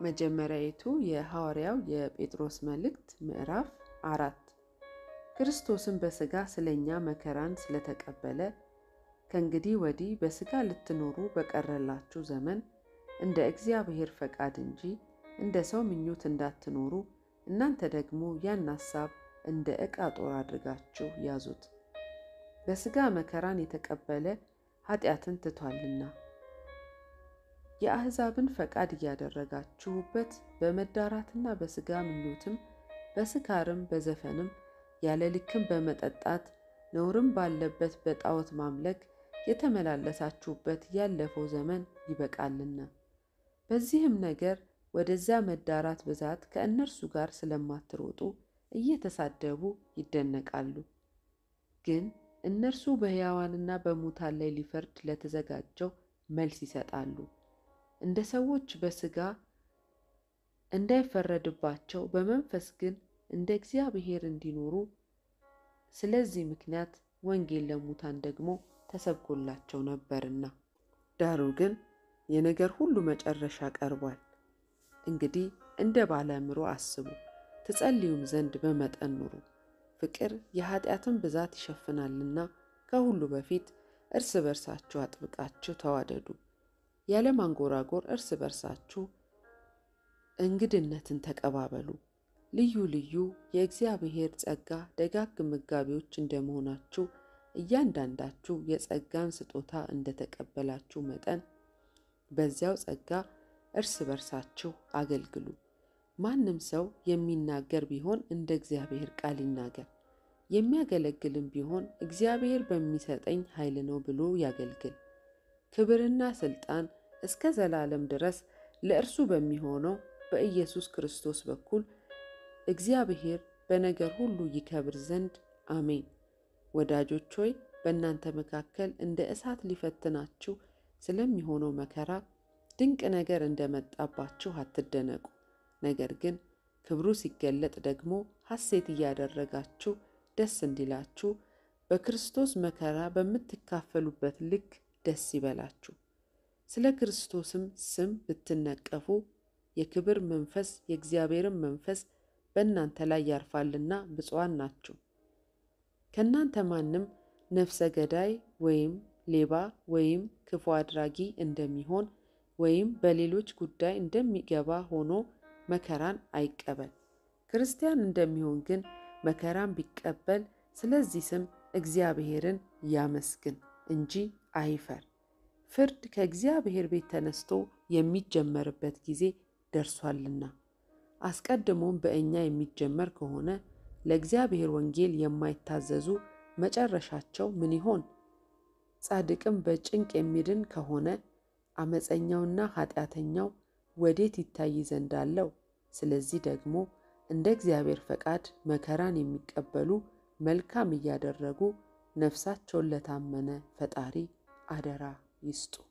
መጀመሪያይቱ የሐዋርያው የጴጥሮስ መልእክት ምዕራፍ 4 ክርስቶስን በሥጋ ስለኛ መከራን ስለተቀበለ ከእንግዲህ ወዲህ በሥጋ ልትኖሩ በቀረላችሁ ዘመን እንደ እግዚአብሔር ፈቃድ እንጂ እንደ ሰው ምኞት እንዳትኖሩ እናንተ ደግሞ ያን ሐሳብ እንደ ዕቃ ጦር አድርጋችሁ ያዙት። በሥጋ መከራን የተቀበለ ኃጢአትን ትቷልና የአሕዛብን ፈቃድ እያደረጋችሁበት በመዳራትና በሥጋ ምኞትም በስካርም በዘፈንም ያለ ልክም በመጠጣት ነውርም ባለበት በጣዖት ማምለክ የተመላለሳችሁበት ያለፈው ዘመን ይበቃልና። በዚህም ነገር ወደዚያ መዳራት ብዛት ከእነርሱ ጋር ስለማትሮጡ እየተሳደቡ ይደነቃሉ። ግን እነርሱ በሕያዋንና በሙታን ላይ ሊፈርድ ለተዘጋጀው መልስ ይሰጣሉ። እንደ ሰዎች በሥጋ እንዳይፈረድባቸው በመንፈስ ግን እንደ እግዚአብሔር እንዲኖሩ ስለዚህ ምክንያት ወንጌል ለሙታን ደግሞ ተሰብኮላቸው ነበርና። ዳሩ ግን የነገር ሁሉ መጨረሻ ቀርቧል። እንግዲህ እንደ ባለ አእምሮ አስቡ፣ ትጸልዩም ዘንድ በመጠን ኑሩ። ፍቅር የኃጢአትን ብዛት ይሸፍናልና ከሁሉ በፊት እርስ በርሳችሁ አጥብቃችሁ ተዋደዱ። ያለ ማንጎራጎር እርስ በርሳችሁ እንግድነትን ተቀባበሉ። ልዩ ልዩ የእግዚአብሔር ጸጋ ደጋግ መጋቢዎች እንደመሆናችሁ እያንዳንዳችሁ የጸጋን ስጦታ እንደተቀበላችሁ መጠን በዚያው ጸጋ እርስ በርሳችሁ አገልግሉ። ማንም ሰው የሚናገር ቢሆን እንደ እግዚአብሔር ቃል ይናገር፣ የሚያገለግልም ቢሆን እግዚአብሔር በሚሰጠኝ ኃይል ነው ብሎ ያገልግል። ክብርና ሥልጣን እስከ ዘላለም ድረስ ለእርሱ በሚሆነው በኢየሱስ ክርስቶስ በኩል እግዚአብሔር በነገር ሁሉ ይከብር ዘንድ አሜን። ወዳጆች ሆይ በእናንተ መካከል እንደ እሳት ሊፈትናችሁ ስለሚሆነው መከራ ድንቅ ነገር እንደመጣባችሁ አትደነቁ። ነገር ግን ክብሩ ሲገለጥ ደግሞ ሐሴት እያደረጋችሁ ደስ እንዲላችሁ በክርስቶስ መከራ በምትካፈሉበት ልክ ደስ ይበላችሁ። ስለ ክርስቶስም ስም ብትነቀፉ የክብር መንፈስ የእግዚአብሔርን መንፈስ በእናንተ ላይ ያርፋልና ብፁዓን ናችሁ። ከእናንተ ማንም ነፍሰ ገዳይ ወይም ሌባ ወይም ክፉ አድራጊ እንደሚሆን ወይም በሌሎች ጉዳይ እንደሚገባ ሆኖ መከራን አይቀበል። ክርስቲያን እንደሚሆን ግን መከራን ቢቀበል ስለዚህ ስም እግዚአብሔርን ያመስግን እንጂ አይፈር። ፍርድ ከእግዚአብሔር ቤት ተነስቶ የሚጀመርበት ጊዜ ደርሷልና። አስቀድሞም በእኛ የሚጀመር ከሆነ ለእግዚአብሔር ወንጌል የማይታዘዙ መጨረሻቸው ምን ይሆን? ጻድቅም በጭንቅ የሚድን ከሆነ አመፀኛውና ኃጢአተኛው ወዴት ይታይ ዘንድ አለው? ስለዚህ ደግሞ እንደ እግዚአብሔር ፈቃድ መከራን የሚቀበሉ መልካም እያደረጉ ነፍሳቸውን ለታመነ ፈጣሪ አደራ ይስጡ።